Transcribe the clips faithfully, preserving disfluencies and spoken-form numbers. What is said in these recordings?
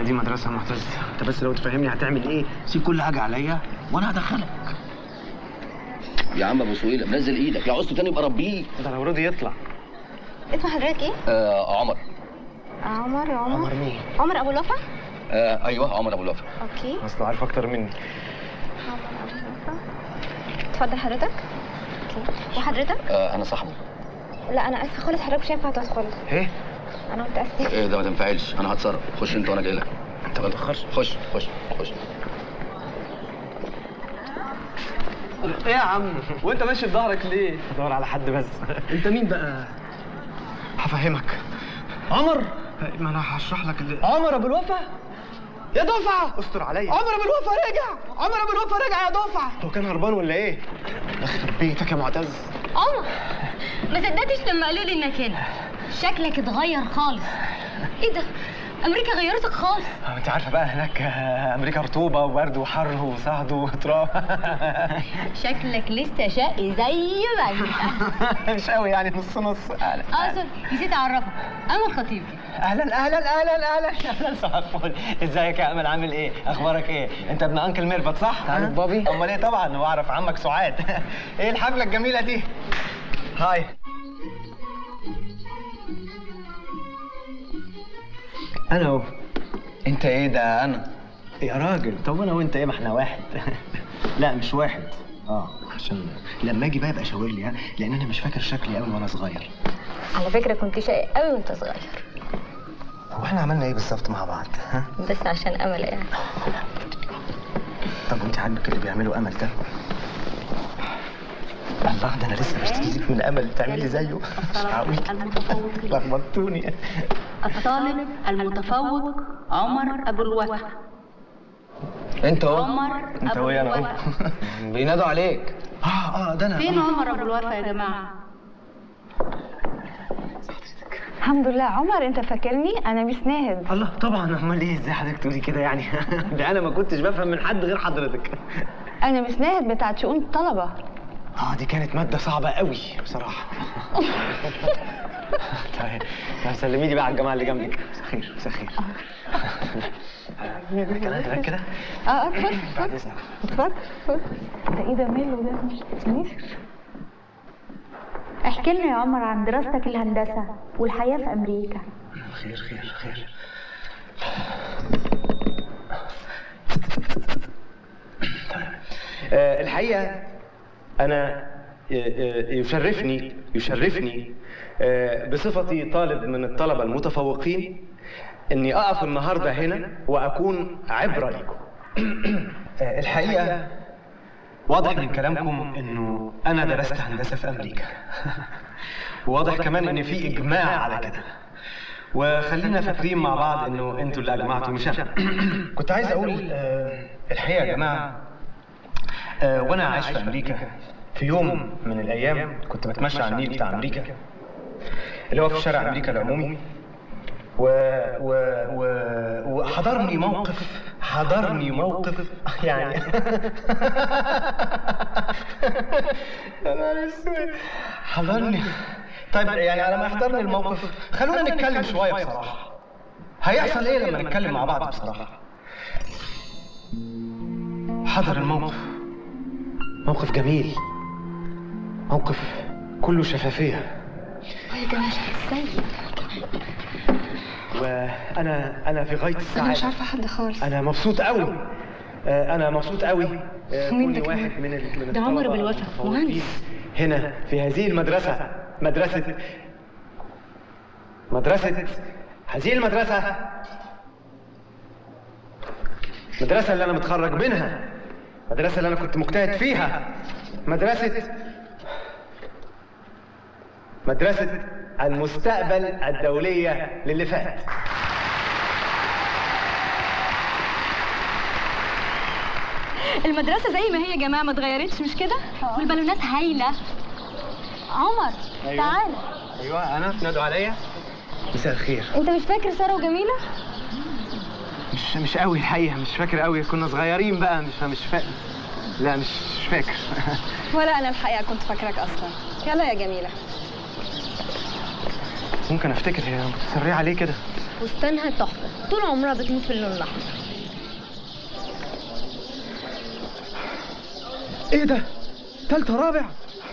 هي دي مدرسه يا معتز. انت بس لو تفهمني هتعمل ايه، سيب كل حاجه عليا وانا هدخلك. يا عم ابو سويله منزل ايدك، لو عوزته تاني يبقى ربيه. ده لو رضي يطلع. اسم حضرتك ايه؟ آه عمر. عمر عمر عمر مين؟ عمر ابو الوفا؟ آه ايوه عمر ابو الوفا. اوكي. اصله عارف اكتر مني. عمر ابو الوفا. اتفضل حضرتك. اوكي. وحضرتك؟ آه انا صاحبه. لا انا اسفه خالص، حضرتك مش هينفع تدخل. ايه؟ انا متاسفه. ايه ده ما تنفعلش، انا هتصرف. خش انت وانا جاي لك. انت ما تاخرش. خش خش خش. ايه يا عم وانت ماشي بظهرك ليه؟ بدور على حد بس. انت مين بقى؟ هفهمك. عمر؟ ما انا هشرح لك اللي... عمر ابو الوفا؟ يا دفعه استر عليا. عمر ابو الوفا رجع. عمر ابو الوفا رجع يا دفعه. هو كان هربان ولا ايه؟ يخرب بيتك يا معتز. عمر ما صدقتش لما قالوا لي انك هنا. شكلك اتغير خالص. ايه ده؟ امريكا غيرتك خالص. انت عارفه بقى هناك امريكا رطوبه وبرد وحر وصهد وتراب. شكلك لسه شقي زي ما انت. مش قوي يعني، نص نص. اقصد نسيت اعرفك، امل خطيب. اهلا اهلا اهلا اهلا اهلا صباح الفل. ازيك يا امل، عامل ايه؟ اخبارك ايه؟ انت ابن انكل ميرفت صح؟ تعرف بابي؟ امال ايه طبعا، واعرف عمك سعاد. ايه الحفله الجميله دي؟ هاي. انا اهو. انت ايه ده؟ انا يا راجل طب انا وانت ايه، ما احنا واحد. لا مش واحد. اه عشان لما اجي بقى يبقى شاور لي، ها، لان انا مش فاكر شكلي قوي وانا صغير. على فكره كنت شقي قوي وانت صغير. هو احنا عملنا ايه بالظبط مع بعض؟ ها؟ بس عشان امل يعني. طب انت عاجبك اللي بيعمله امل ده؟ الله، ده انا لسه بشتكي لك من امل بتعملي زيه. مش هقول لخبطتوني. الطالب المتفوق عمر ابو الوفا. انت اهو. عمر انت ابو ويا انا اهو. الوفا. بينادوا عليك. اه اه ده انا. فين عمر ابو الوفا يا جماعه؟ الحمد لله. عمر انت فاكرني؟ انا مش ناهد. الله طبعا، امال ايه، ازاي حضرتك تقولي كده يعني؟ ده انا ما كنتش بفهم من حد غير حضرتك. انا مش ناهد بتاعت شؤون الطلبه. اه دي كانت ماده صعبه قوي بصراحه. طيب طيب سلمي لي بقى على الجماعه اللي جنبك. مساء الخير مساء الخير. كده كده. اه اتفضل اتفضل اتفضل. ده ايه ده ماله ده؟ مش احكي لنا يا عمر عن دراستك الهندسة والحياة في أمريكا. خير خير خير. طيب أه الحقيقة أنا يشرفني يشرفني أه بصفتي طالب من الطلبة المتفوقين إني أقف النهاردة هنا وأكون عبرة لكم. أه الحقيقة واضح من كلامكم انه انا درست هندسه في امريكا. وواضح كمان ان في اجماع على كده. وخلينا فاكرين مع بعض انه انتوا اللي اجمعتوا مش انا. كنت عايز اقول آه الحقيقه يا جماعه، آه وانا عايش في امريكا في يوم من الايام كنت بتمشى على النيل بتاع امريكا اللي هو في شارع امريكا العمومي، و و و وحضرني موقف حضرني موقف يعني. انا اسود حضرني. طيب يعني على ما يحضرني الموقف خلونا نتكلم شويه بصراحه. هيحصل ايه لما نتكلم مع بعض بصراحه؟ حضر الموقف موقف جميل، موقف كله شفافيه. يا جماعه ازاي؟ وانا انا في غايه السعاده. انا مش عارفه حد خالص. انا مبسوط قوي. انا مبسوط قوي. مين ده واحد من من ده عمر ابو الوفا مهندس هنا في هذه المدرسه، مدرسه مدرسه هذه المدرسه المدرسه اللي انا متخرج منها، المدرسه اللي انا كنت مجتهد فيها، مدرسه مدرسه المستقبل الدوليه للي فات. المدرسة زي ما هي يا جماعة ما اتغيرتش مش كده؟ والبالونات هايلة. عمر أيوة. تعالى. ايوه انا نادوا عليا. مساء الخير. انت مش فاكر سارة وجميلة؟ مش مش قوي الحقيقه، مش فاكر قوي، كنا صغيرين بقى مش مش فاكر. لا مش فاكر. ولا انا الحقيقه كنت فاكراك اصلا. يلا يا جميله. ممكن افتكر، هي متسرعه ليه كده؟ فستانها تحفه، طول عمرها بتموت في اللون الاحمر. ايه ده؟ تالتة رابع؟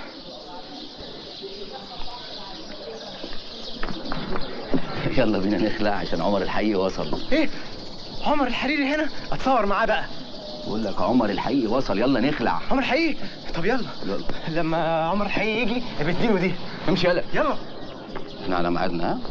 يلا بينا نخلع عشان عمر الحقيقي وصل. ايه؟ عمر الحريري هنا؟ اتصور معاه بقى. بقول لك عمر الحقيقي وصل، يلا نخلع. عمر الحقيقي؟ طب يلا. يلا لما عمر الحقيقي يجي بتديله دي. امشي يلا. يلا. احنا على ميعادنا ها؟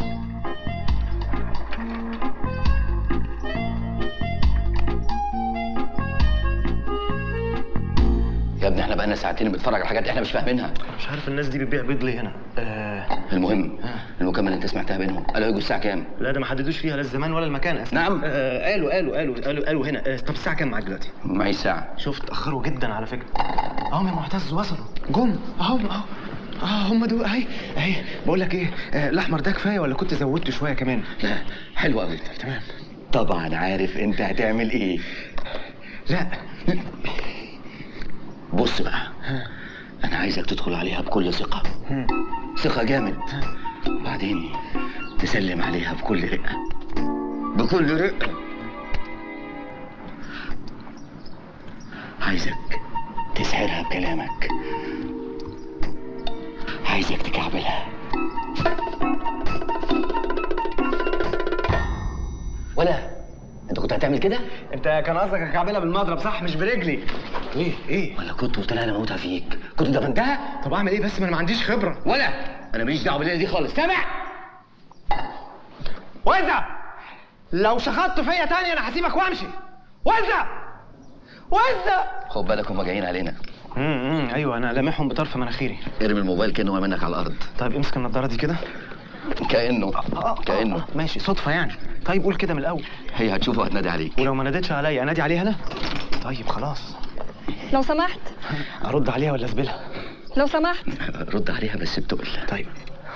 يا ابني احنا بقالنا ساعتين بنتفرج على حاجات احنا مش فاهمينها. مش عارف الناس دي بتبيع بيض ليه هنا. آه... المهم المكالمه اللي انت سمعتها بينهم قالوا يجوا الساعه كام؟ لا ده ما حددوش فيها لا الزمان ولا المكان اصلا. نعم. آه قالوا قالوا قالوا قالوا قالوا هنا. آه طب الساعة كام معاك دلوقتي؟ معي ساعه. شفت اتأخروا جدا على فكرة. اهم يا معتز وصلوا جم اهم اهو. اه هم دول اهي اهي. بقول لك ايه، آه الاحمر ده كفايه ولا كنت زودته شويه كمان؟ لا حلو قوي. تمام. طبعا عارف انت هتعمل ايه. لا بص بقى، انا عايزك تدخل عليها بكل ثقه، ثقه جامد، وبعدين تسلم عليها بكل رقه، بكل رقه. عايزك تسحرها بكلامك، عايزك تكعبلها. ولا انت كنت هتعمل كده؟ انت كان قصدك اكعبلها بالمضرب صح مش برجلي؟ ايه ايه؟ ولا كنت قلت لها انا موتها فيك كنت دفنتها؟ طب اعمل ايه بس ما انا ما عنديش خبره. ولا انا ماليش دعوه بالليله دي خالص، سامع؟ وزع لو شخطت فيا تاني انا هسيبك وامشي. وزع وزع. خد بالك هما جايين علينا. امم ايوه انا لامحهم بطرف مناخيري. ارمي الموبايل كانه هو منك على الارض. طيب امسك النضاره دي كده. كانه آه كانه آه ماشي صدفه يعني. طيب قول كده من الاول. هي هتشوفه وهتنادي عليك. ولو ما نادتش عليا انادي عليها انا؟ طيب خلاص. لو سمحت ارد عليها ولا اسبلها؟ لو سمحت. رد عليها بس بتقل. طيب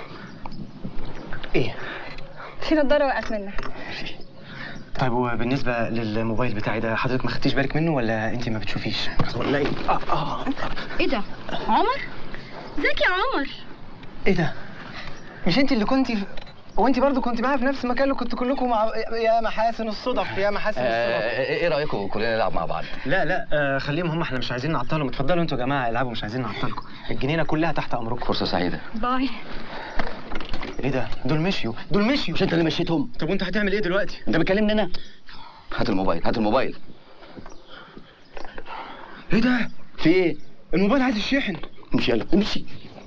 ايه؟ في نضاره وقعت منك. طيب وبالنسبه للموبايل بتاعي ده حضرتك ما خدتيش بالك منه ولا انت ما بتشوفيش ولا ايه؟ اه اه ايه ده؟ عمر؟ ازيك يا عمر؟ ايه ده؟ مش انت اللي كنتي في... وانت برضو كنت معايا في نفس المكان اللي كنت كلكم مع يا محاسن الصدف يا محاسن الصدف. آه ايه رايكم كلنا نلعب مع بعض؟ لا لا آه خليهم هم، احنا مش عايزين نعطلهم. اتفضلوا انتوا يا جماعه العبوا، مش عايزين نعطلكم. الجنينه كلها تحت امركم. فرصه سعيده. باي. ايه ده؟ دول مشيوا دول مشيوا. مش انت اللي مشيتهم؟ طب وانت هتعمل ايه دلوقتي؟ انت بتكلمني انا؟ هات الموبايل هات الموبايل. ايه ده؟ في ايه؟ الموبايل عايز يشحن. امشي يلا امشي.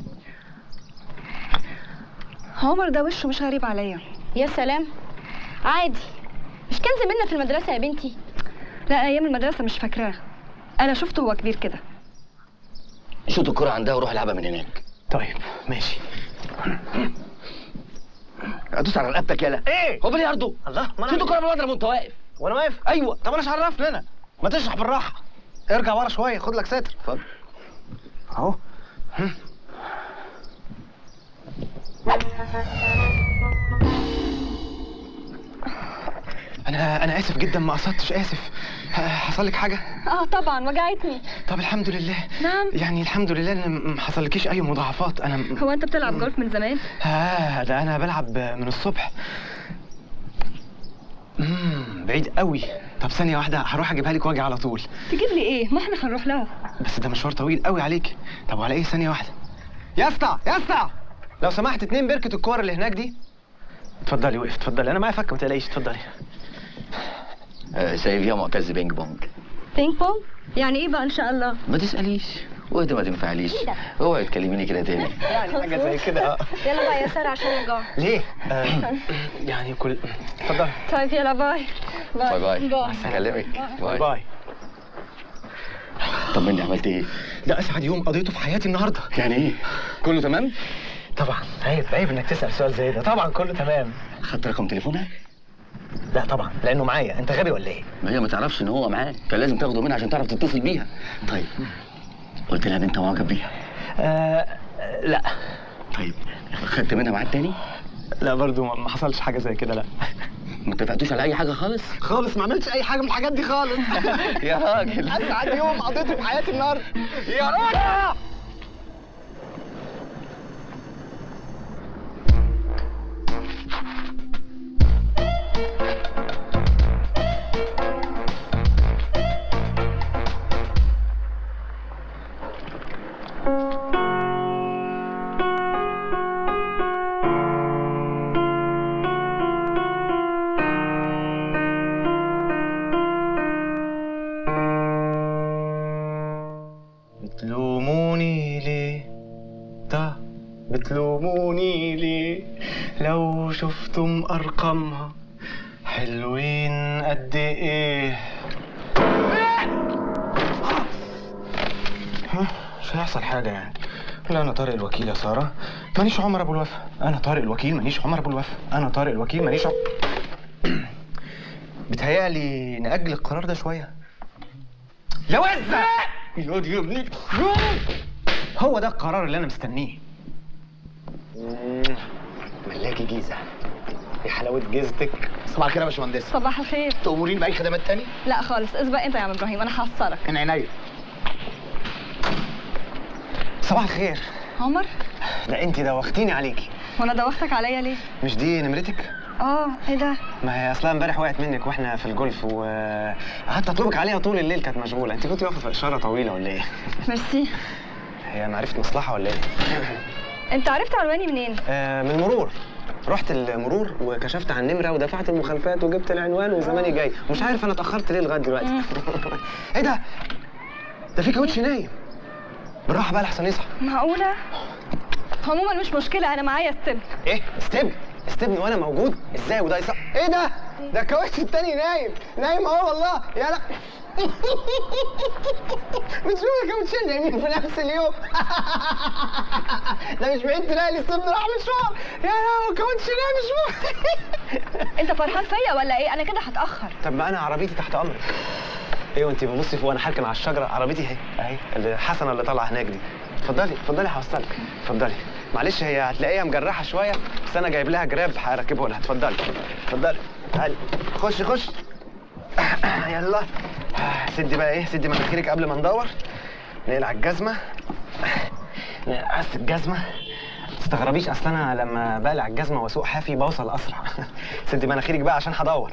عمر ده وشه مش غريب عليا. يا سلام، عادي. مش كان زميلنا في المدرسه يا بنتي؟ لا ايام المدرسه مش فاكراه، انا شفته وهو كبير كده. شوط الكرة عندها وروح العبها من هناك. طيب ماشي. ادوس على رقبتك يالا. ايه؟ هو بلياردو. الله ما شوط الكرة بالمضرب وانت واقف. وانا واقف؟ ايوه. طب انا مش عرفني انا. ما تشرح بالراحه. ارجع ورا شويه خد لك ستر. اتفضل. اهو. انا انا اسف جدا ما قصدتش، اسف. حصل لك حاجه؟ اه طبعا وجعتني. طب الحمد لله. نعم. يعني الحمد لله ان ما حصلكيش اي مضاعفات. انا م... هو انت بتلعب جولف من زمان؟ اه ده انا بلعب من الصبح. امم بعيد قوي. طب ثانيه واحده هروح اجيبها لك واجي على طول. تجيب لي ايه؟ ما احنا هنروح لها. بس ده مشوار طويل قوي عليك. طب وعلى ايه؟ ثانيه واحده. يا اسطى يا اسطى لو سمحت اتنين بركه الكور اللي هناك دي. اتفضلي وقف اتفضلي، انا معايا فكه ما تقلقيش اتفضلي. آه سايبيها معتز بينج بونج. بينج بونج؟ يعني ايه بقى ان شاء الله؟ ما تساليش وانت ما تنفعليش. اوعي تكلميني كده تاني. يعني حاجه زي كده اه. يلا بقى يا ساره عشان نرجع. ليه؟ آه يعني كل اتفضلي. طيب يلا باي. باي باي. باي. اكلمك. باي باي. طمني عملت ايه؟ ده اسعد يوم قضيته في حياتي النهارده. يعني ايه؟ كله تمام؟ طبعا عيب عيب انك تسال سؤال زي ده. طبعا كله تمام. خدت رقم تليفونها؟ لا طبعا لانه معايا. انت غبي ولا ايه؟ ما هي ما تعرفش ان هو معاه، كان لازم تاخده منها عشان تعرف تتصل بيها. طيب قلت لها ان انت معجب بيها؟ آه لا. طيب خدت منها ميعاد تاني؟ لا برضو ما حصلش حاجه زي كده. لا ما اتفقتوش على اي حاجه خالص؟ خالص ما عملتش اي حاجه من الحاجات دي خالص. يا راجل اسعد يوم قضيته في حياتي النهارده. يا راجل شفتم ارقامها حلوين قد ايه. ها مش هيحصل حاجه يعني. لا انا طارق الوكيل يا ساره، مانيش عمر ابو الوفا. انا طارق الوكيل مانيش عمر ابو الوفا. انا طارق الوكيل مانيش عمر. بتهيألي نأجل القرار ده شويه. يا وزة ياض يا ابني، هو ده القرار اللي انا مستنيه. ملاكي جيزه يا حلاوه جيزتك. صباح الخير يا باشمهندس. صباح الخير. تأمرين بأي خدمات تاني؟ لا خالص، اسبق انت يا عم ابراهيم، انا هوصلك. كان عينيا. صباح الخير. عمر؟ ده انت دوختيني عليكي. وانا دوختك عليا ليه؟ مش دي نمرتك؟ اه ايه ده؟ ما هي اصلا امبارح وقعت منك واحنا في الجولف، وقعدت اطلبك عليها طول الليل، كانت مشغوله. انت كنت واقفه في اشاره طويله ولا ايه؟ ميرسي. هي معرفه مصلحه ولا ايه؟ انت عرفت عنواني منين؟ آه من المرور. رحت المرور وكشفت عن النمره ودفعت المخالفات وجبت العنوان وزماني جاي. مش عارف انا اتاخرت ليه لغايه دلوقتي. ايه ده؟ ده في كاوتش نايم. بالراحه بقى لحسن يصحى. معقوله؟ عموما مش مشكله، انا معايا استبن. ايه استبن؟ استبن وانا موجود؟ ازاي وده يصح؟ ايه ده؟ ده الكاوتش التاني نايم. نايم اهو والله. يا لا بتشوف الكاوتشين نايمين في نفس اليوم. ده مش بعيد تلاقي لي السبن راح مشوار. يا لا الكاوتش نايم مشوار. انت فرحان فيا ولا ايه؟ انا كده هتاخر. طب ما انا عربيتي تحت امرك. ايه وانت بتبصي فوق وانا حاركن على الشجره؟ عربيتي اهي اهي اللي حسنه اللي طالعه هناك دي. اتفضلي اتفضلي هوصلك. اتفضلي. معلش هي هتلاقيها مجرحه شويه بس انا جايب لها جراب هركبه لها. اتفضلي اتفضلي. تعالي خش خش. يلا سدي بقى ايه، سدي مناخيرك قبل ما ندور. نقلع الجزمه. نقص الجزمه. ما تستغربيش اصل انا لما بقلع الجزمه واسوق حافي بوصل اسرع. سدي مناخيرك بقى عشان هدور.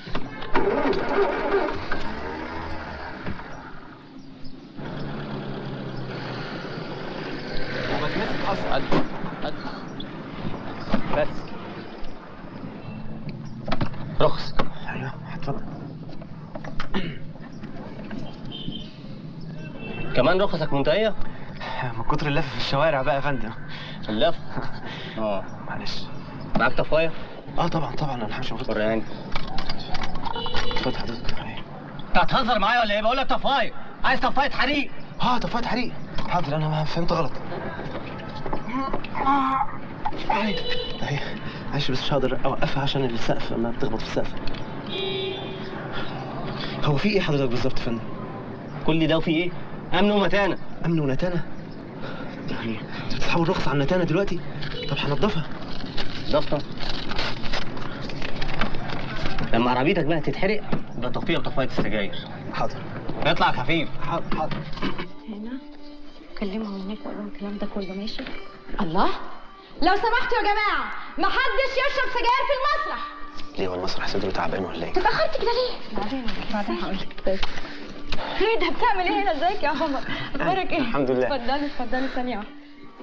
وبتمسك اصلا. بس رخص. ايوه اتفضل. كمان رخصك منتهيه؟ من كتر اللف في الشوارع بقى يا فندم. اللف؟ اه معلش. معاك طفايه؟ اه طبعا طبعا انا همشي المفروض. وريني. اتفضل حضرتك. انت هتهزر معايا ولا ايه؟ بقول لك طفايه. عايز طفايه حريق. اه طفايه حريق. حاضر انا ما فهمت غلط. اهي اهي معلش بس مش هقدر اوقفها عشان السقف لما بتخبط في السقف. هو في ايه حضرتك بالظبط يا فندم؟ كل ده وفي ايه؟ امن ومتانه. امن ونتانه؟ يعني انت بتسحبوا الرخصه على النتانه دلوقتي؟ طب هنضفها. ضفطه؟ لما عربيتك بقى تتحرق يبقى طفيها بطفايه السجاير. حاضر. اطلع خفيف. حاضر حاضر. هنا كلمهم هناك وقول لهم الكلام ده كله ماشي. الله، لو سمحتوا يا جماعه ما حدش يشرب سجاير في المسرح. ليه هو المسرح صدره تعبان ولا ايه؟ اتاخرت كده ليه؟ بعدين بعدين هقول لك. بس ايه ده؟ بتعمل ايه هنا؟ ازيك يا عمر؟ اخبارك ايه؟ الحمد لله. اتفضلي اتفضلي ثانيه واحده.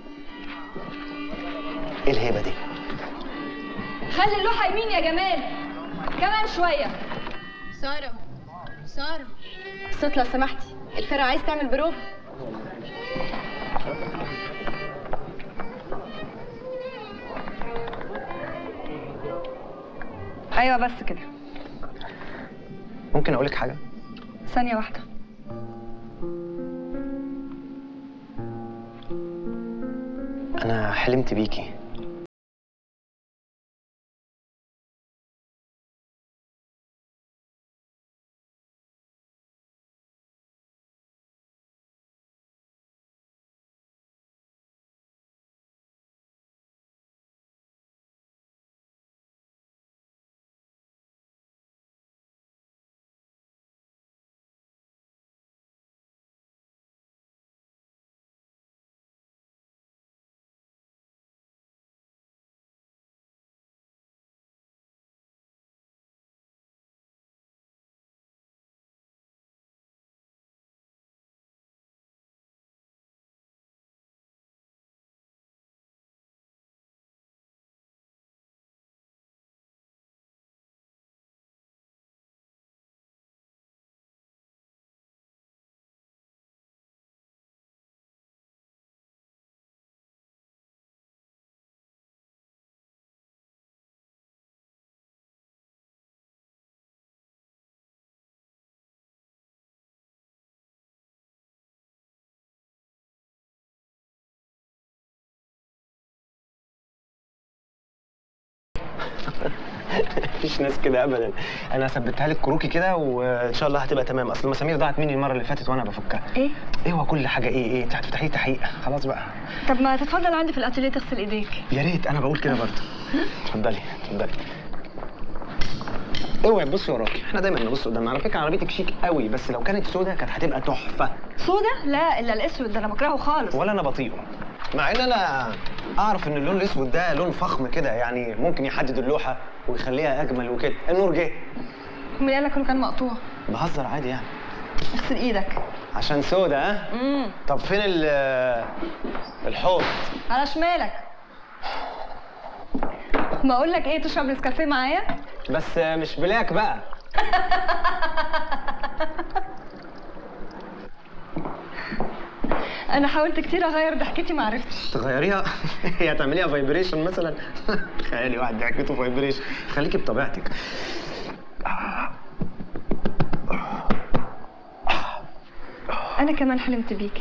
ايه الهيبه دي؟ خلي اللوحه يمين يا جمال. كمان شويه. ساره ساره الصوت لو سمحتي، الفرقه عايز تعمل بروف. ايوه بس كده. ممكن اقول لك حاجه؟ ثانيه واحده. انا حلمت بيكي. مفيش ناس كده ابدا. انا ثبتها لك كروكي كده وان شاء الله هتبقى تمام. اصل المسامير ضاعت مني المره اللي فاتت وانا بفكها. ايه؟ ايه هو كل حاجه ايه ايه؟ انت هتفتحي تحقيق خلاص بقى. طب ما تتفضل عندي في الاتيليه تغسل ايديك. يا ريت، انا بقول كده برضه. اتفضلي اتفضلي. اوعي تبصي وراكي، احنا دايما نبص قدامنا. على فكره عربيتك شيك قوي، بس لو كانت سودا كانت هتبقى تحفه. سودا؟ لا الا الاسود ده انا بكرهه خالص. ولا انا بطيئه، مع ان انا اعرف ان اللون الاسود ده لون فخم كده، يعني ممكن يحدد اللوحه ويخليها اجمل وكده. النور جه. مين قال لك انه كان مقطوع؟ بهزر عادي يعني. اغسل ايدك. عشان سودا ها؟ امم طب فين ال الحوض؟ على شمالك. بقول لك ايه، تشرب نسكافيه معايا؟ بس مش بلاك بقى. انا حاولت كتير اغير ضحكتي ما عرفتش. تغيريها؟ هي هتعمليها فايبريشن مثلا؟ تخيلي واحد ضحكته فايبريشن. خليكي بطبيعتك. انا كمان حلمت بيك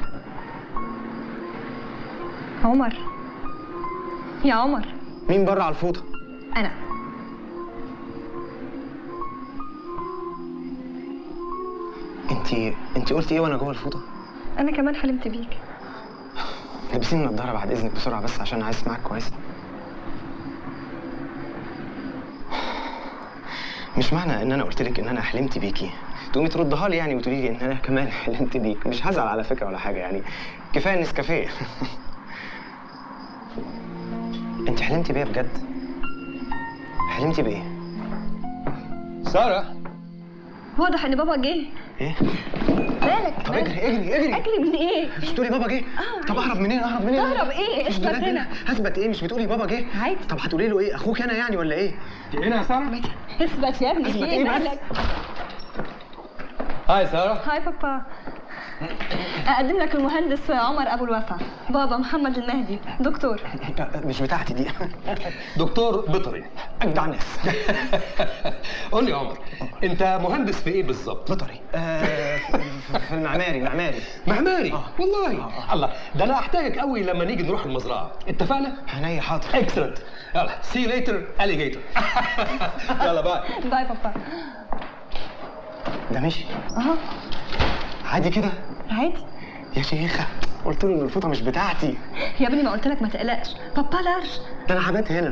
عمر. يا عمر. مين بره على الفوطه؟ انا. انتي انتي قلتي ايه وانا جوه الفوطه؟ انا كمان حلمت بيك. لبسيني النضاره بعد اذنك بسرعه بس عشان عايز اسمعك كويس. مش معنى ان انا قلت لك ان انا حلمت بيكي تقومي تردها لي يعني وتقولي لي ان انا كمان حلمت بيك. مش هزعل على فكره ولا حاجه، يعني كفايه نسكافيه. انت حلمتي بيا بجد؟ حلمتي بايه؟ ساره، واضح ان بابا جه. ايه؟ مالك؟ طب اجري اجري اجري. اجري من ايه؟ مش بتقولي بابا جه؟ اه. طب اهرب منين؟ اهرب منين؟ تهرب ايه؟ اثبت هنا. اثبت ايه؟ مش بتقولي بابا جه؟ عادي. طب هتقولي له ايه؟ اخوك انا يعني ولا ايه؟ هنا يا ساره؟ اثبت يا ابني. اثبت ايه ايه بس؟ مالك؟ هاي ساره. هاي بابا. اقدم لك المهندس عمر ابو الوفا، بابا محمد المهدي، دكتور. مش بتاعتي دي. دكتور بيطري، اجدع ناس. قول لي يا عمر، انت مهندس في ايه بالظبط؟ بيطري. آه في المعماري. معماري معماري. آه. والله آه. الله، ده انا احتاجك قوي لما نيجي نروح المزرعه. اتفقنا؟ عينيا حاضر. اكسلنت. يلا سي يو ليتر اليجيتور. يلا باي. باي بابا. ده مشي؟ اهو. عادي كده؟ عادي. يا شيخه قلت له ان الفوطه مش بتاعتي. يا ابني ما قلت لك ما تقلقش، بابا لارج. ده انا حبات هنا.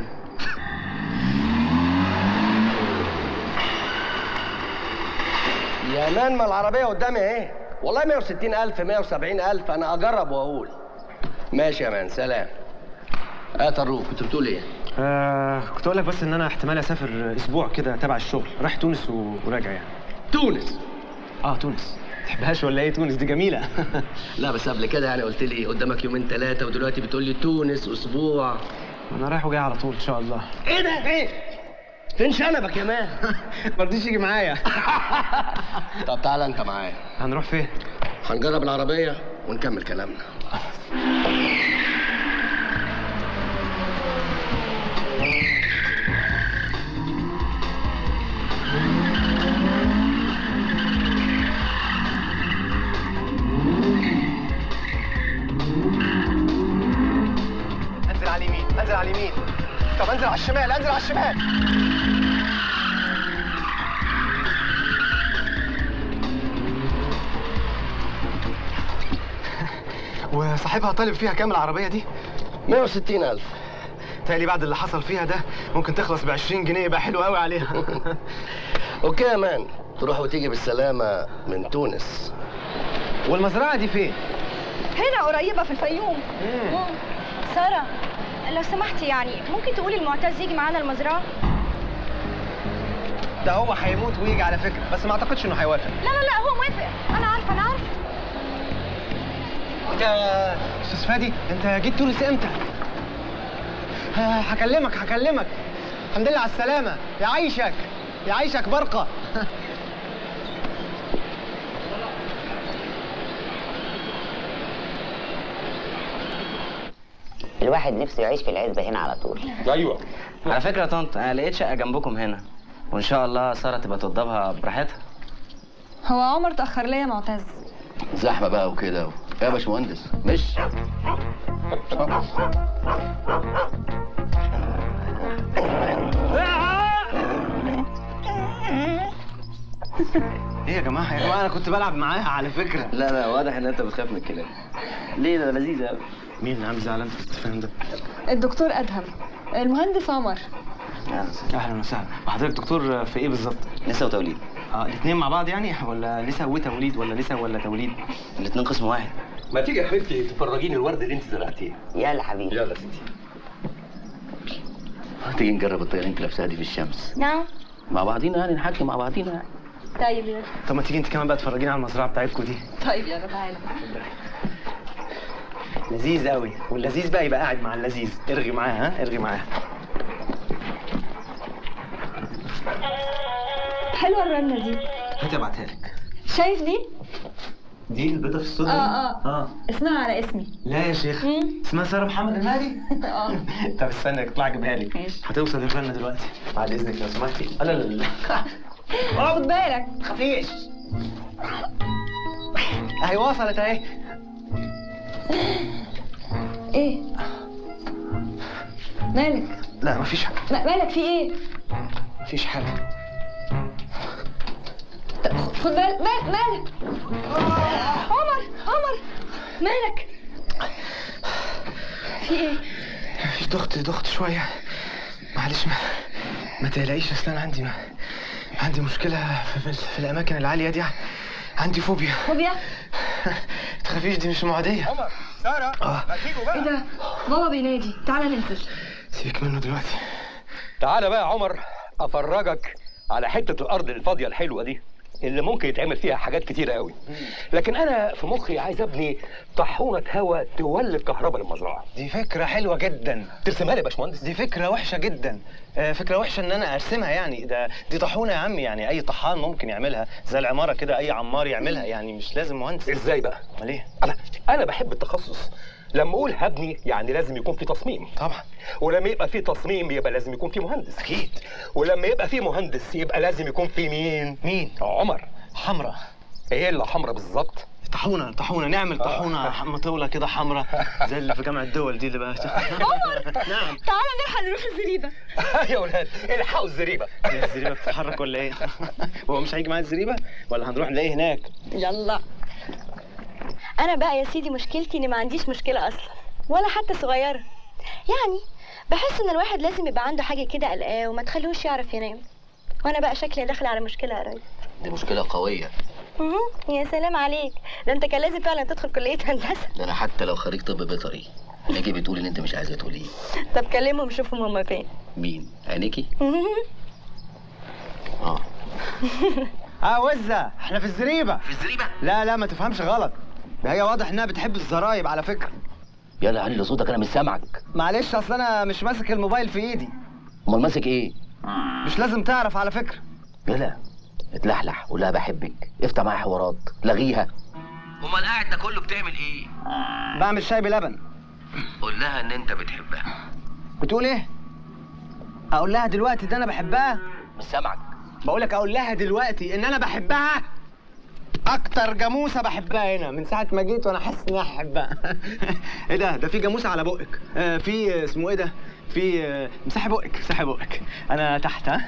يا مان ما العربية قدامي اهي، والله مية وستين ألف مية وسبعين ألف، أنا أجرب وأقول. ماشي يا مان، سلام. اه طروق، كنت بتقول ايه؟ آه كنت اقول لك بس ان انا احتمال اسافر اسبوع كده تبع الشغل، رايح تونس و- وراجع يعني. تونس؟ اه تونس. تحبهاش ولا ايه؟ تونس دي جميله. لا بس قبل كده يعني قلت لي قدامك يومين ثلاثه، ودلوقتي بتقول لي تونس اسبوع. انا رايح وجاي على طول ان شاء الله. ايه ده؟ ايه؟ فين شنبك يا مان؟ ما رضيش يجي معايا. طب تعالى انت معايا. هنروح فين؟ هنجرب العربيه ونكمل كلامنا. انزل على اليمين، انزل على اليمين. طب انزل على الشمال، انزل على الشمال. وصاحبها طالب فيها كام العربية دي؟ مية وستين ألف. تالي بعد اللي حصل فيها ده ممكن تخلص ب عشرين جنيه، يبقى حلو قوي عليها. أوكي يا مان، تروح وتيجي بالسلامة من تونس. والمزرعة دي فين؟ هنا قريبة في الفيوم. مم. سارة لو سمحتي يعني ممكن تقولي المعتز يجي معانا المزرعة؟ ده هو هيموت ويجي على فكرة، بس ما اعتقدش انه هيوافق. لا لا لا هو موافق، أنا عارفة أنا عارفة. انت يا استاذ فادي، انت جيت تونس امتى؟ ه- هكلمك هكلمك. الحمد لله على السلامة، يعيشك يعيشك برقة. الواحد نفسه يعيش في العزبة هنا على طول. ايوه. على فكرة يا طنط، أنا لقيت شقة جنبكم هنا، وإن شاء الله سارة تبقى توضبها براحتها. هو عمر تأخر ليا يا معتز. زحمه بقى وكده. يا باشمهندس مش ايه يا جماعه يا جماعه انا كنت بلعب معاها على فكره. لا لا واضح ان انت بتخاف من الكلام. ليه ده لذيذ قوي. مين اللي عامل زعلان في الاستفهام ده؟ الدكتور ادهم. المهندس عمر. اهلا وسهلا. وحضرتك دكتور في ايه بالظبط؟ نسا وتوليد. اه الاثنين مع بعض يعني ولا نسا وتوليد ولا نسا ولا توليد؟ الاثنين قسم واحد. ما تيجي يا حبيبتي تفرجيني الورد اللي انت زرعتيه. يلا حبيبي. يلا ستي. تيجي نجرب الطريقه اللي انت لابساها دي في الشمس نعم. مع بعضينا يعني نحكي مع بعضينا يعني. طيب يلا. طب ما تيجي انت كمان بقى تفرجينا على المزرعه بتاعتكم دي. طيب يلا تعالى. لذيذ قوي، واللذيذ بقى يبقى قاعد مع اللذيذ. ارغي معاه ها ارغي معاه. حلوه الرنه دي. هاتي ابعتها لك. شايف دي؟ دي البيضه في الصودا. اه اه اه اسمها على اسمي. لا يا شيخ. اسمها ساره محمد المهدي. اه طب استنى اطلع اجيبها لك. ماشي. هتوصل الرنه دلوقتي بعد اذنك لو سمحتي. لا لا لا خد بالك. خفيش. اهي وصلت اهي. ايه؟ مالك؟ لا مفيش حاجه. لا مالك في ايه؟ مفيش حاجه. خد بالك مالك مالك عمر عمر مالك في ايه؟ في ضغط ضغط شويه معلش. ما ما تقلقيش اصل انا عندي ما... عندي مشكله في, في الاماكن العاليه دي. عندي فوبيا. فوبيا؟ تخافيش دي مش معديه. عمر ساره آه. ما تيجوا بقى. ايه ده؟ بابا بينادي تعالى ننزل. سيبك منه دلوقتي. تعالى بقى يا عمر افرجك على حته الارض الفاضيه الحلوه دي اللي ممكن يتعمل فيها حاجات كتيره قوي. لكن انا في مخي عايز ابني طاحونه هواء تولد كهرباء للمزرعه. دي فكرة حلوة جدا. ترسمها لي يا باشمهندس. دي فكرة وحشة جدا. آه فكرة وحشة ان انا ارسمها يعني. ده دي طاحونة يا عمي، يعني اي طحان ممكن يعملها زي العمارة كده، اي عمار يعملها يعني، مش لازم مهندس. ازاي بقى؟ امال ايه؟ انا انا بحب التخصص. لما اقول هبني يعني لازم يكون في تصميم. طبعا. ولما يبقى في تصميم يبقى لازم يكون في مهندس. اكيد. ولما يبقى في مهندس يبقى لازم يكون في مين؟ مين؟ عمر. حمرا. ايه اللي حمرا بالظبط؟ طاحونة طاحونة نعمل طاحونة مطولة كده حمرا زي اللي في جامعة الدول دي اللي بقى. عمر نعم. تعالى نلحق نروح الزريبة. يا ولاد الحقوا الزريبة. الزريبة بتتحرك ولا ايه؟ هو مش هيجي معايا الزريبة ولا هنروح نلاقيه هناك؟ يلا. انا بقى يا سيدي مشكلتي اني ما عنديش مشكلة اصلا ولا حتى صغيرة. يعني بحس ان الواحد لازم يبقى عنده حاجة كده قلقاه وما تخلوش يعرف ينام. وانا بقى شكلي داخله على مشكلة قريب. دي مشكله قويه. اها يا سلام عليك، ده انت كان لازم فعلا تدخل كلية هندسة. ده انا حتى لو خريج طب بيطري نيجي بتقول ان انت مش عايزه تقوليه. طب كلمهم شوفهم هما فين. مين؟ عينيكي؟ اه اه وزة احنا في الزريبة. في الزريبه؟ لا لا ما تفهمش غلط، ده هي واضح انها بتحب الزرايب على فكرة. يلا علي صوتك انا مش سامعك. معلش اصل انا مش ماسك الموبايل في ايدي. امال ماسك ايه؟ مش لازم تعرف على فكرة. يلا اتلحلح قول لها بحبك، افتح معايا حوارات، لغيها. امال قاعد ده كله بتعمل ايه؟ بعمل شاي بلبن. قول لها ان انت بتحبها. بتقول ايه؟ اقول لها دلوقتي ده انا بحبها؟ مش سامعك. بقول لك اقول لها دلوقتي ان انا بحبها. اكتر جاموسه بحبها هنا من ساعه ما جيت وانا حاسس ان انا هحبها. ايه ده؟ ده في جاموسه على بقك. آه في اسمه ايه ده؟ في آه مسحي بقك مسحي بقك. انا تحت ها.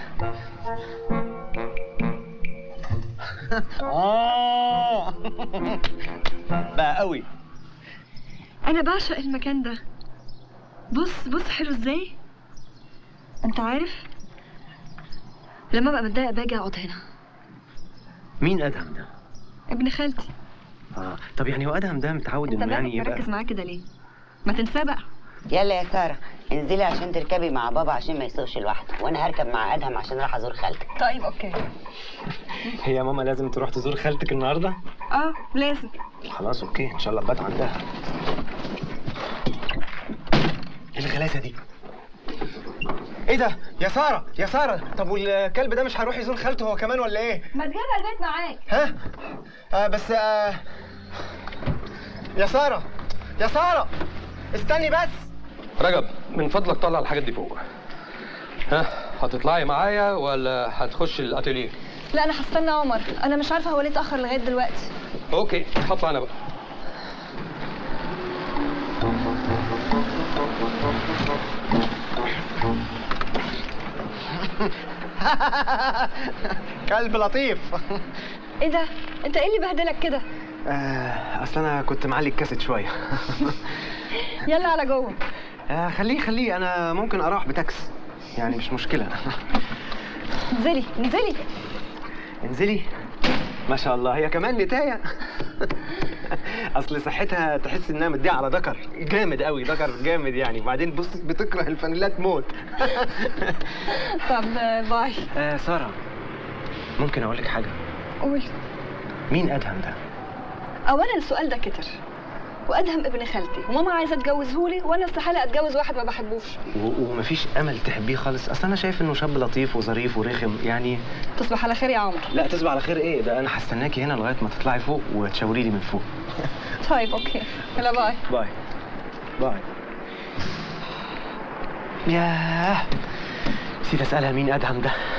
اه بقى قوي. انا بعشق المكان ده. بص بص حلو ازاي. انت عارف لما ببقى متضايقه باجي اقعد هنا. مين ادهم ده؟ ابن خالتي. اه طب يعني هو ادهم ده متعود انت انه يعني بقى يبقى مركز معاه كده ليه؟ ما تنساه بقى. يلا يا ساره انزلي عشان تركبي مع بابا عشان ما يسوقش لوحده، وانا هركب مع ادهم عشان راح ازور خالتك. طيب اوكي. هي يا ماما لازم تروح تزور خالتك النهارده؟ اه لازم. خلاص اوكي ان شاء الله بات عندها. ايه الغلاسه دي؟ ايه ده؟ يا ساره يا ساره، طب والكلب ده مش هيروح يزور خالته هو كمان ولا ايه؟ ما تجيبها البيت معاك. ها؟ آه بس آه يا ساره يا ساره استني بس. رجب من فضلك طلع الحاجات دي فوق. ها هتطلعي معايا ولا هتخش الاتيليه؟ لا انا هستنى عمر، انا مش عارفه هو ليه اتاخر لغايه دلوقتي. اوكي هطلع انا بقى. كلب لطيف. ايه ده؟ انت ايه اللي بهدلك كده؟ آه اصل انا كنت معلي الكاسيت شويه. يلا على جوه. آه خليه خليه انا ممكن اروح بتاكس يعني مش مشكله. انزلي انزلي انزلي. ما شاء الله هي كمان نتايه. اصل صحتها تحس انها مديه على ذكر جامد قوي، ذكر جامد يعني. وبعدين بص بتكره الفانيلات موت. طب باي. آه ساره ممكن اقول لك حاجه؟ قول. مين ادهم ده؟ اولا السؤال ده كتر، وادهم ابن خالتي وماما عايزه تجوزهولي، وانا استحاله اتجوز واحد ما بحبوش. ومفيش امل تحبيه خالص؟ اصل انا شايف انه شاب لطيف وظريف ورخم يعني. تصبح على خير يا عمر. لا تصبح على خير ايه؟ ده انا هستناكي هنا لغايه ما تطلعي فوق وتشاوري لي من فوق. طيب اوكي يلا باي. باي باي. ياه نسيت اسالها مين ادهم ده.